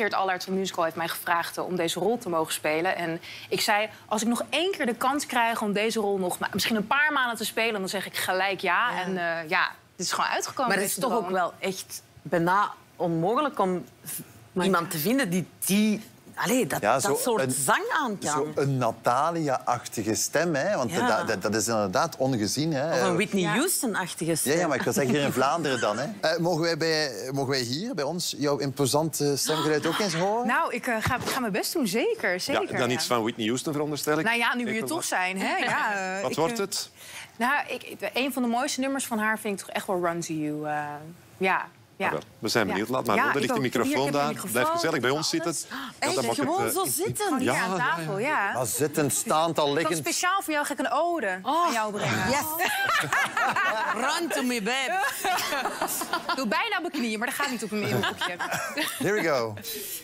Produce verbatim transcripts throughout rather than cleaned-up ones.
Geert Allaert van Musical heeft mij gevraagd uh, om deze rol te mogen spelen. En ik zei, als ik nog één keer de kans krijg om deze rol nog misschien een paar maanden te spelen, dan zeg ik gelijk ja. ja. En uh, ja, het is gewoon uitgekomen. Maar het is toch ook wel echt bijna onmogelijk om maar iemand te vinden die die... Allee, dat, ja, dat soort een, zang aan kan. Zo'n Natalia-achtige stem, hè? Want ja. dat, dat, dat is inderdaad ongezien. Hè? Of een Whitney ja. Houston-achtige stem. Ja, ja, maar ik wil zeggen hier in Vlaanderen dan. Hè? Uh, mogen, wij bij, mogen wij hier bij ons jouw imposante stemgeluid ook eens horen? Nou, ik uh, ga, ga mijn best doen, zeker. zeker ja, dan ja. iets van Whitney Houston, veronderstel ik. Nou ja, nu we hier toch zijn. Hè? Ja, uh, Wat ik, wordt het? Nou, ik, een van de mooiste nummers van haar vind ik toch echt wel Run to You. Uh, ja. Ja. We zijn benieuwd. Laat maar. Ja, er ligt de microfoon daar. Microfoon, blijf gezellig bij ons zitten. Echt, ja, gewoon het, uh, zo zitten. Ja, ja, aan tafel, ja. ja. Maar zitten, staand, al liggend. Speciaal voor jou ga ik een ode oh. aan jou brengen. Yes. Run to me, babe. Ik doe bijna op mijn knieën, maar dat gaat niet op mijn boekje. Here we go.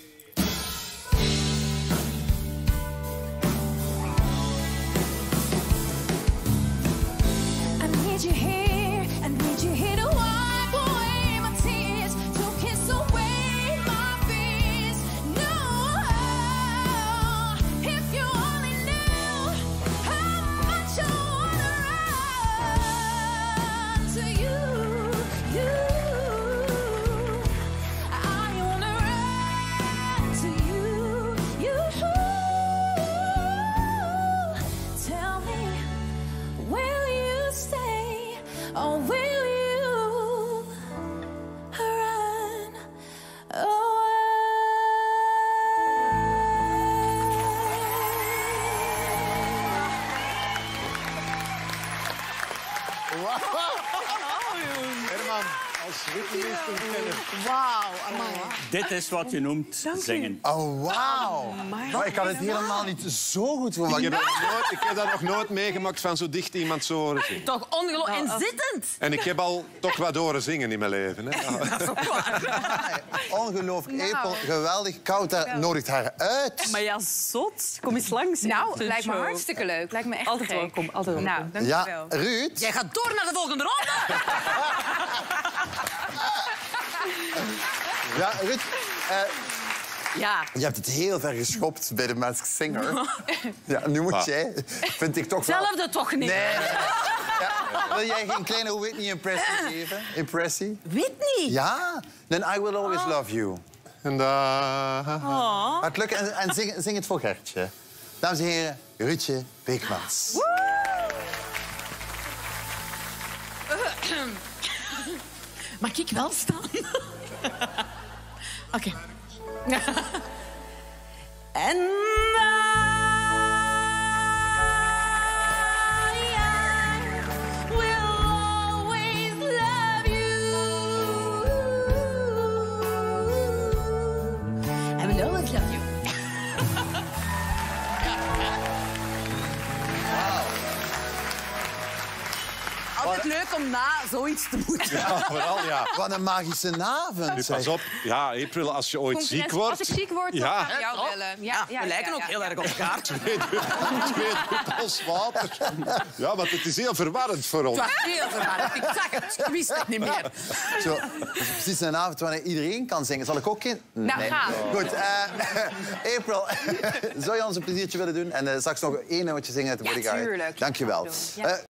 I need you here, I need you here to wipe away my tears, to kiss away my fears. No, if you only knew how much I wanna run to you, you. I wanna run to you, you. Tell me, will you stay or will you run away? Herman, als Whitney Houston kenner. Wauw, amai. Dit is wat je noemt zingen. Oh, wauw. Maar ik had het helemaal niet zo goed verwacht. Ik heb, nooit, ik heb dat nog nooit meegemaakt van zo dicht iemand zo horen zingen. Toch ongelooflijk. En zittend. En ik heb al toch wat horen zingen in mijn leven. Hè? Ongelooflijk. Nou. Epel, geweldig. Kouter nodigt haar uit. Maar ja, zot. Kom eens langs. Nou, lijkt me hartstikke leuk. Lijkt me echt altijd gek. welkom. Altijd welkom. Nou, dankjewel. Ja, Ruud. Jij gaat door naar de volgende ronde. Ja, Ruud. Uh, ja. Je hebt het heel ver geschopt bij de Masked Singer. Ja, nu moet jij, vind ik toch wel... Hetzelfde toch niet? Nee, nee, nee. Ja, wil jij geen kleine Whitney-impressie geven? Impressie? Whitney? Ja. Then I Will Always oh. Love You. En daar... Oh. Het lukt en, en zing, zing het voor Gertje. Dames en heren, Ruudje Beekmans. Mag ik wel staan? Oké. Okay. En altijd leuk om na zoiets te moeten. Ja, vooral, ja. Wat een magische avond. Nu, pas op. Ja, April, als je ooit ziek wordt... Als ik ziek word, dan ja. ga ik jou bellen. Ja, ja, ja, we lijken ja, ook ja, heel ja. erg op elkaar. Twee druppels water. Ja, want het is heel verwarrend voor ons. Het was heel verwarrend. Ik zag het. Ik wist het niet meer. Zo, precies een avond wanneer iedereen kan zingen. Zal ik ook geen... Nou, nee. ga. Goed, uh, April, zou je ons een pleziertje willen doen? En uh, straks nog één nummertje zingen uit de Ja, Bodyguard? tuurlijk. Dank je wel. Ja. Uh,